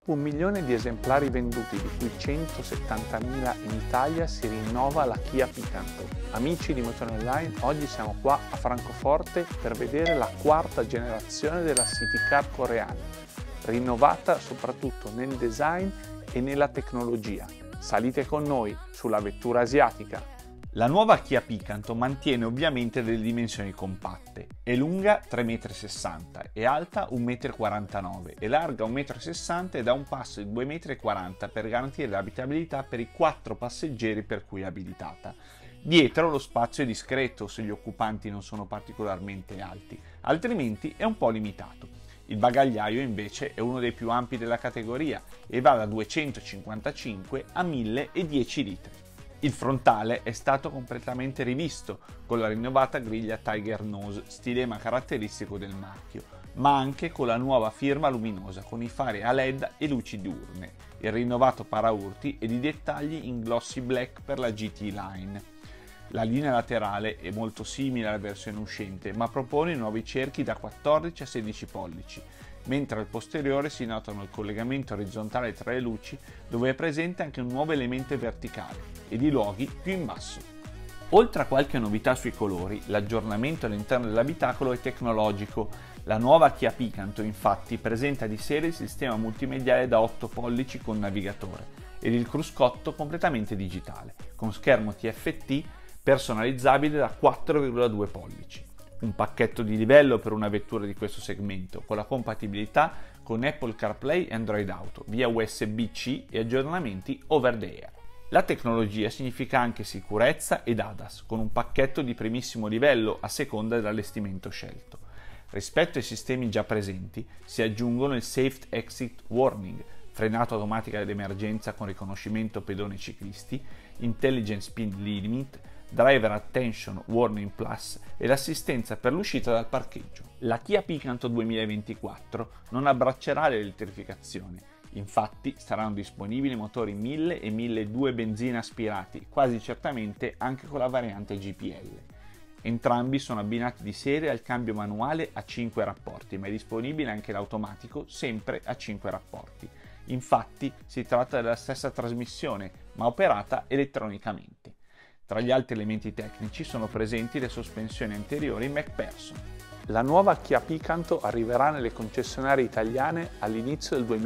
Dopo 1 milione di esemplari venduti, di cui 170.000 in Italia, si rinnova la Kia Picanto. Amici di Motori Online, oggi siamo qua a Francoforte per vedere la 4ª generazione della City Car coreana, rinnovata soprattutto nel design e nella tecnologia. Salite con noi sulla vettura asiatica. La nuova Kia Picanto mantiene ovviamente delle dimensioni compatte, è lunga 3,60 m, è alta 1,49 m, è larga 1,60 m ed ha un passo di 2,40 m per garantire l'abitabilità per i 4 passeggeri per cui è abilitata. Dietro lo spazio è discreto se gli occupanti non sono particolarmente alti, altrimenti è un po' limitato. Il bagagliaio invece è uno dei più ampi della categoria e va da 255 a 1010 litri. Il frontale è stato completamente rivisto con la rinnovata griglia Tiger Nose, stilema caratteristico del marchio, ma anche con la nuova firma luminosa con i fari a LED e luci diurne, il rinnovato paraurti ed i dettagli in glossy black per la GT Line. La linea laterale è molto simile alla versione uscente, ma propone nuovi cerchi da 14 a 16 pollici, mentre al posteriore si notano il collegamento orizzontale tra le luci, dove è presente anche un nuovo elemento verticale e di luoghi più in basso. Oltre a qualche novità sui colori, l'aggiornamento all'interno dell'abitacolo è tecnologico. La nuova Kia Picanto infatti presenta di serie il sistema multimediale da 8 pollici con navigatore ed il cruscotto completamente digitale, con schermo TFT personalizzabile da 4,2 pollici. Un pacchetto di livello per una vettura di questo segmento, con la compatibilità con Apple CarPlay e Android Auto, via USB-C e aggiornamenti over the air. La tecnologia significa anche sicurezza ed ADAS, con un pacchetto di primissimo livello a seconda dell'allestimento scelto. Rispetto ai sistemi già presenti si aggiungono il Safe Exit Warning, frenata automatica d'emergenza con riconoscimento pedoni e ciclisti, Intelligent Speed Limit, Driver Attention Warning Plus e l'assistenza per l'uscita dal parcheggio. La Kia Picanto 2024 non abbraccerà l'elettrificazione, infatti saranno disponibili motori 1000 e 1200 benzina aspirati, quasi certamente anche con la variante GPL. Entrambi sono abbinati di serie al cambio manuale a 5 rapporti, ma è disponibile anche l'automatico sempre a 5 rapporti. Infatti si tratta della stessa trasmissione, ma operata elettronicamente. Tra gli altri elementi tecnici sono presenti le sospensioni anteriori MacPherson. La nuova Kia Picanto arriverà nelle concessionarie italiane all'inizio del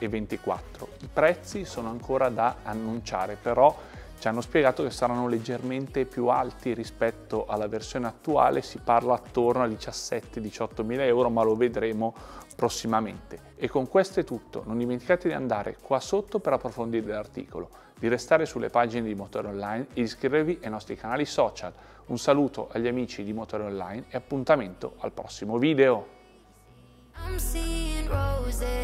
2024. I prezzi sono ancora da annunciare, però ci hanno spiegato che saranno leggermente più alti rispetto alla versione attuale, si parla attorno a 17-18 mila euro, ma lo vedremo prossimamente. E con questo è tutto, non dimenticate di andare qua sotto per approfondire l'articolo, di restare sulle pagine di Motori Online e di iscrivervi ai nostri canali social. Un saluto agli amici di Motori Online e appuntamento al prossimo video!